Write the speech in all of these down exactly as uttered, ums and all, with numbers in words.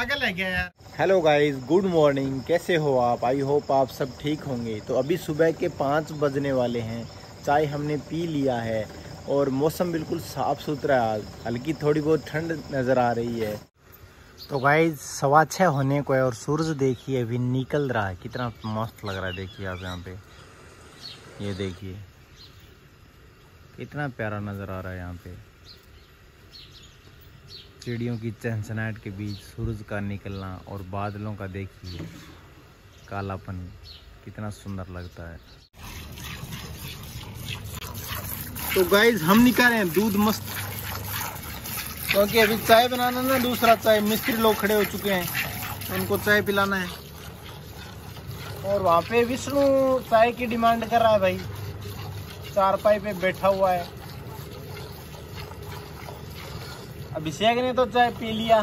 पागल है क्या यार। Hello guys, good morning. कैसे हो आप? आई होप आप सब ठीक होंगे। तो अभी सुबह के पाँच बजने वाले हैं। चाय हमने पी लिया है और मौसम बिल्कुल साफ़ सुथरा है। हल्की थोड़ी बहुत ठंड नज़र आ रही है। तो गाइस सवा छः होने को है और सूरज देखिए अभी निकल रहा है। कितना मस्त लग रहा है। देखिए आप यहाँ पे, ये देखिए कितना प्यारा नज़र आ रहा है। यहाँ पे चिड़ियों की चहचहाहट के बीच सूरज का निकलना और बादलों का देखिए कालापन, कितना सुंदर लगता है। तो गाइस हम निकाल रहे हैं दूध मस्त, क्योंकि अभी चाय बनाना ना, दूसरा चाय मिस्त्री लोग खड़े हो चुके हैं, उनको चाय पिलाना है। और वहाँ पे विष्णु चाय की डिमांड कर रहा है भाई, चारपाई पे बैठा हुआ है। अभिषेक ने तो चाय पी लिया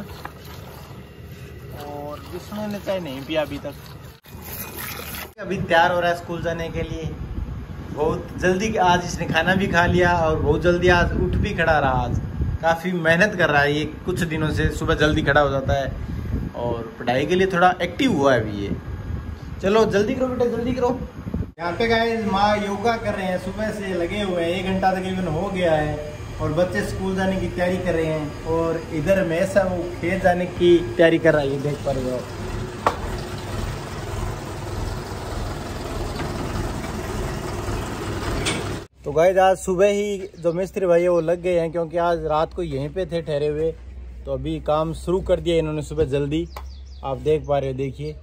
और विष्णु ने चाय नहीं पिया अभी तक। अभी तैयार हो रहा है स्कूल जाने के लिए। बहुत जल्दी आज इसने खाना भी खा लिया और बहुत जल्दी आज उठ भी खड़ा रहा। आज काफ़ी मेहनत कर रहा है ये, कुछ दिनों से सुबह जल्दी खड़ा हो जाता है और पढ़ाई के लिए थोड़ा एक्टिव हुआ है अभी ये। चलो जल्दी करो बेटा, जल्दी करो। यहाँ पे गाइस माँ योगा कर रहे हैं, सुबह से लगे हुए हैं, एक घंटा तकरीबन हो गया है और बच्चे स्कूल जाने की तैयारी कर रहे हैं। और इधर मैं ऐसा वो खेत जाने की तैयारी कर रहा है, ये देख पा रहे हो। तो गाइस आज सुबह ही जो मिस्त्री भाई है वो लग गए हैं, क्योंकि आज रात को यहीं पे थे ठहरे हुए। तो अभी काम शुरू कर दिया इन्होंने सुबह जल्दी, आप देख पा रहे हो। देखिए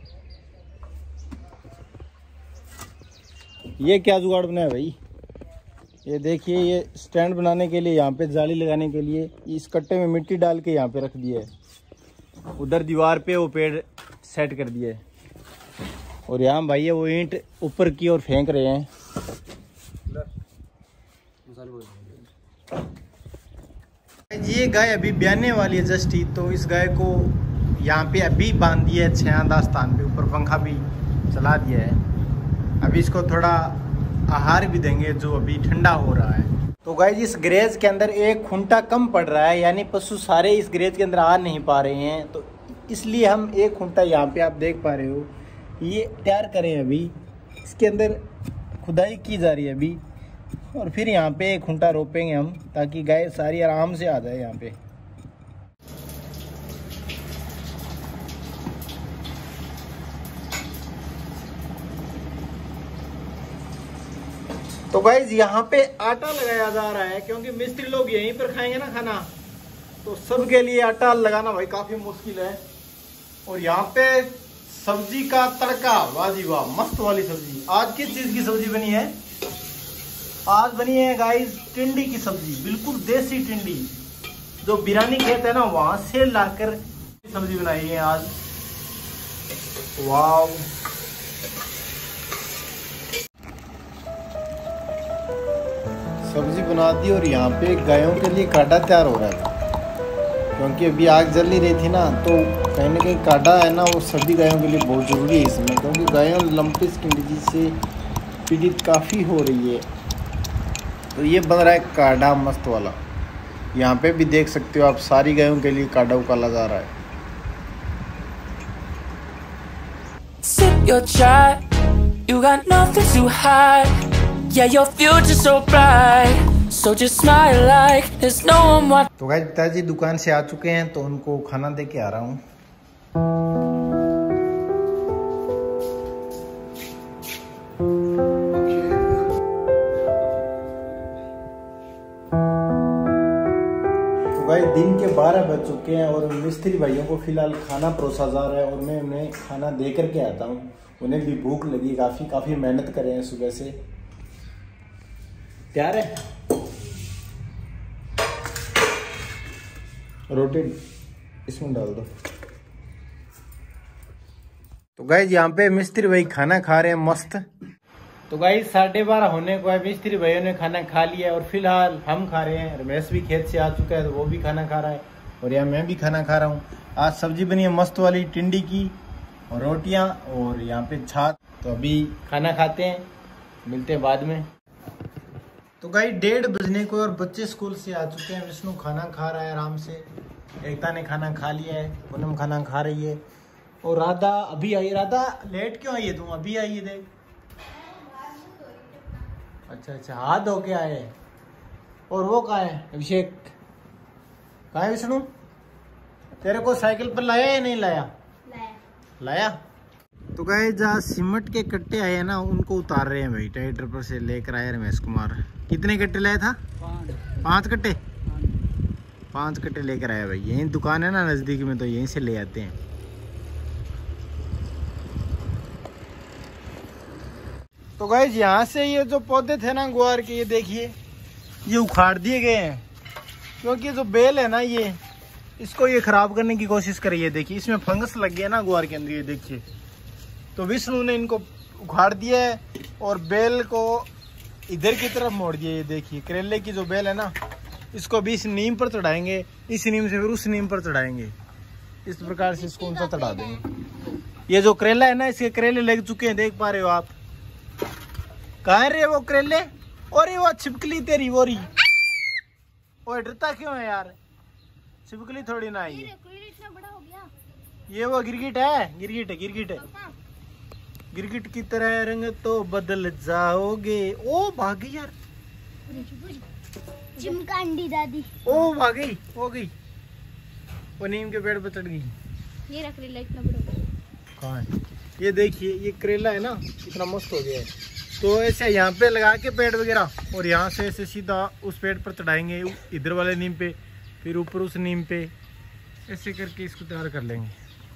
ये क्या जुगाड़ बनाया भाई, ये देखिए ये स्टैंड बनाने के लिए, यहाँ पे जाली लगाने के लिए इस कट्टे में मिट्टी डाल के यहाँ पे रख दिया है। उधर दीवार पे वो पेड़ सेट कर दिया है और यहाँ भाई है वो ईंट ऊपर की ओर फेंक रहे हैं। ये गाय अभी ब्याने वाली है जस्ट ही, तो इस गाय को यहाँ पे अभी बांध दिया है छायादार स्थान पे, ऊपर पंखा भी चला दिया है। अभी इसको थोड़ा आहार भी देंगे जो अभी ठंडा हो रहा है। तो गाइस इस ग्रेज के अंदर एक खूंटा कम पड़ रहा है, यानी पशु सारे इस ग्रेज के अंदर आ नहीं पा रहे हैं। तो इसलिए हम एक खूंटा यहाँ पे आप देख पा रहे हो ये तैयार करें। अभी इसके अंदर खुदाई की जा रही है अभी, और फिर यहाँ पे एक खूंटा रोपेंगे हम, ताकि गाय सारी आराम से आ जाए यहाँ पे। तो गाइज यहाँ पे आटा लगाया जा रहा है, क्योंकि मिस्त्री लोग यहीं पर खाएंगे ना खाना, तो सबके लिए आटा लगाना भाई काफी मुश्किल है। और यहाँ पे सब्जी का तड़का, वाह जी वाह, मस्त वाली सब्जी। आज किस चीज की सब्जी बनी है? आज बनी है गाइज टिंडी की सब्जी, बिल्कुल देसी टिंडी, जो बिरानी खेत है ना वहां से लाकर सब्जी बनाई है आज। वाह, सब्जी बना दी और यहाँ पे गायों के लिए काढ़ा तैयार हो रहा है, क्योंकि अभी आग जल ही रही थी ना, तो कहीं ना कहीं काढ़ा है ना वो सभी गायों के लिए बहुत ज़रूरी है इसमें, क्योंकि गायों लंपी स्किन डिजीज से पीड़ित काफ़ी हो रही है। तो ये बन रहा है काढ़ा मस्त वाला। यहाँ पे भी देख सकते हो आप, सारी गायों के लिए काढ़ा उकाला जा रहा है। Sip your chai, you got nothing to hide. Yeah, your future's so bright, so just smile like there's no one watching. तो गाइस पिताजी दुकान से आ चुके हैं, तो उनको खाना दे के आ रहा हूँ। तो गाइस दिन के बारह बज चुके हैं और मिस्त्री भाइयों को फिलहाल खाना परोसा जा रहा है और मैं उन्हें खाना दे करके आता हूँ। उन्हें भी भूख लगी, काफ़ी काफ़ी मेहनत कर रहे हैं सुबह से। तैयार है रोटी, इसमें डाल दो। तो गाइस यहाँ पे मिस्त्री भाई खाना खा रहे हैं मस्त। तो गाइस साढ़े बारह होने को है, मिस्त्री भाइयों ने खाना खा लिया और फिलहाल हम खा रहे हैं। रमेश भी खेत से आ चुका है, तो वो भी खाना खा रहा है और यहाँ मैं भी खाना खा रहा हूँ। आज सब्जी बनी है मस्त वाली टिंडी की और रोटियाँ और यहाँ पे छाछ। तो अभी खाना खाते हैं, मिलते हैं बाद में। तो गाइस डेढ़ बजने को और बच्चे स्कूल से आ चुके हैं। विष्णु खाना खा रहा है आराम से एकता ने खाना खा लिया है, पूनम खाना खा रही है और राधा अभी आई। राधा लेट क्यों आई है तुम? अभी आई है देख। अच्छा अच्छा, हाथ धो के आए। और वो कहाँ है अभिषेक? कहाँ है विष्णु? तेरे को साइकिल पर लाया या नहीं लाया? लाया, लाया? तो गए जहाँ सीमेंट के कट्टे आए हैं ना, उनको उतार रहे हैं भाई। ट्रैक्टर पर से लेकर आए रमेश कुमार। कितने कट्टे लाया था? पांच कट्टे। पांच कट्टे लेकर आया भाई। यही दुकान है ना नजदीक में, तो यहीं से ले आते हैं। तो गाइस यहाँ से ये जो पौधे थे ना गुआर के, ये देखिए ये उखाड़ दिए गए हैं, क्योंकि जो बेल है ना ये, इसको ये खराब करने की कोशिश करी है। देखिए इसमें फंगस लग गया ना गुआर के अंदर, ये देखिए। तो विष्णु ने इनको उखाड़ दिया है और बेल को इधर की तरफ मोड़ दिया। ये देखिए करेले की जो बेल है ना, इसको भी इस नीम पर चढ़ाएंगे, इस नीम से फिर उस नीम पर चढ़ाएंगे। इस प्रकार से इसको उनसा चढ़ा देंगे। ये जो करेला है ना, इसके करेले लग चुके हैं, देख पा रहे हो आप। कहाँ रे वो करेले? और वो छिपकली तेरी वो रही। ओए डरता क्यों है यार? छिपकली थोड़ी ना आई है। इतना बड़ा हो गया। ये वो गिरगिट है, गिरगिट है, गिरगिट है। गिरगिट की तरह रंग तो बदल जाओगे। ओ भाग गई यार, चिमकांडी दादी। ओ भाग गई, हो गई। वो नीम के पेड़ पर चढ़ गई। ये रख ले, इतना बड़ा कहाँ है? ये देखिए ये करेला है ना, इतना मस्त हो गया है। तो ऐसे यहाँ पे लगा के पेड़ वगैरह, और यहाँ से ऐसे सीधा उस पेड़ पर चढ़ाएंगे, इधर वाले नीम पे, फिर ऊपर उस नीम पे, ऐसे करके इसको तैयार कर लेंगे।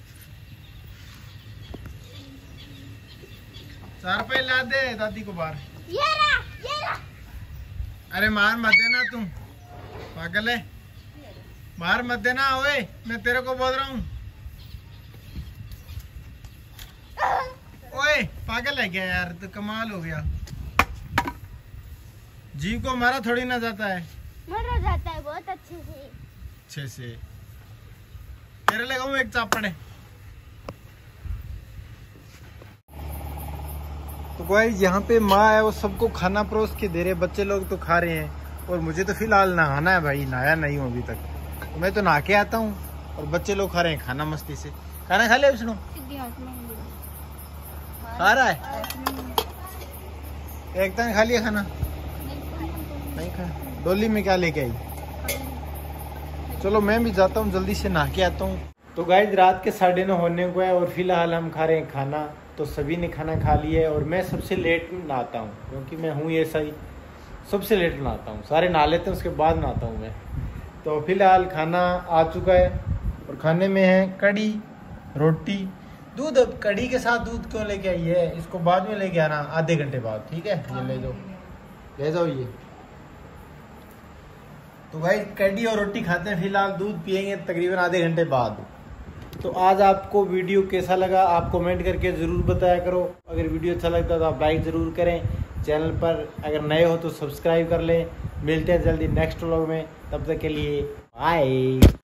चार पे ला दे दादी को बाहर। ये रहा, ये रहा। अरे मार मत देना तुम, पागल है। मार मत देना। ओए मैं तेरे को बोल रहा हूँ। ओए पागल है क्या यार? तो कमाल हो गया। जीव को मारा थोड़ी ना जाता है। मारा जाता है बहुत अच्छे से। अच्छे से तेरे लगाऊं एक चापड़। तो गाइस यहाँ पे माँ है, वो सबको खाना परोस के दे रहे। बच्चे लोग तो खा रहे हैं और मुझे तो फिलहाल नहाना है भाई। नहाया नहीं हूँ अभी तक। तो मैं तो नहा के आता हूँ और बच्चे लोग खा रहे हैं खाना मस्ती से। खाना खा लिया विष्णु? खा रहा है? एक टाइम खा लिया खाना? नहीं खाया। डोली में क्या लेके आई? चलो मैं भी जाता हूँ, जल्दी से नहा के आता हूँ। तो गाइस रात के साढ़े नौ होने को है और फिलहाल हम खा रहे हैं खाना। तो सभी ने खाना खा लिया है और मैं सबसे लेट नहाता हूँ, क्योंकि मैं हूँ ऐसा ही, सबसे लेट नहाता हूँ। सारे नहा लेते हैं उसके बाद नहाता हूँ मैं। तो फिलहाल खाना आ चुका है और खाने में है कड़ी, रोटी, दूध। अब कड़ी के साथ दूध क्यों लेके आई है? इसको बाद में लेके आना, आधे घंटे बाद, ठीक है? ये ले जाओ, ले जाओ ये। तो भाई कड़ी और रोटी खाते हैं, फिलहाल दूध पियेंगे तकरीबन आधे घंटे बाद। तो आज आपको वीडियो कैसा लगा आप कमेंट करके ज़रूर बताया करो। अगर वीडियो अच्छा लगता है तो आप लाइक ज़रूर करें। चैनल पर अगर नए हो तो सब्सक्राइब कर लें। मिलते हैं जल्दी नेक्स्ट व्लॉग में, तब तक के लिए बाय।